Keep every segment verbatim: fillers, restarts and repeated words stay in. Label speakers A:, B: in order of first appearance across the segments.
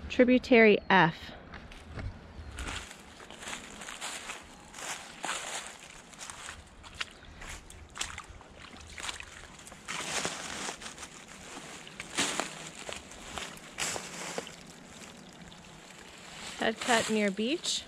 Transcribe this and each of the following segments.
A: Tributary F. Head cut near beach.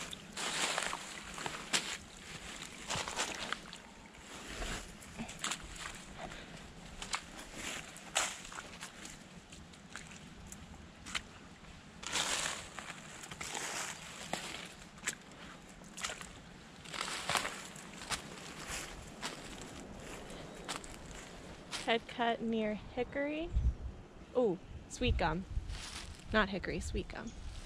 A: Head cut near Hickory. Oh, Sweet Gum. Not Hickory, Sweet Gum.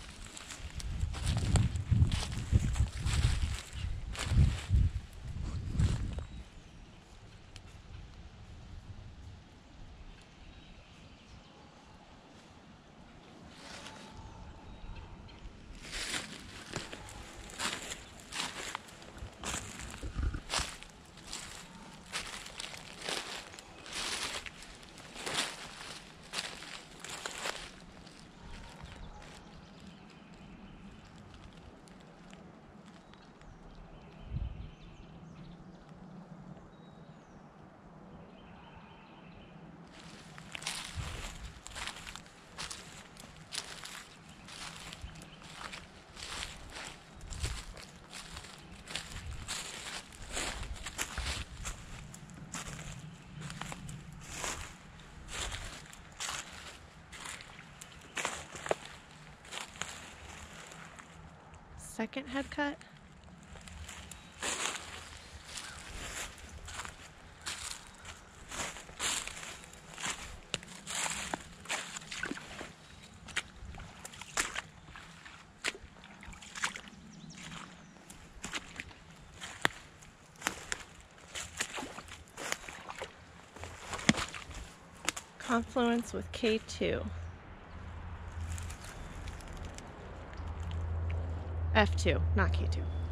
A: Second head cut. Confluence with K two. F two, not K two.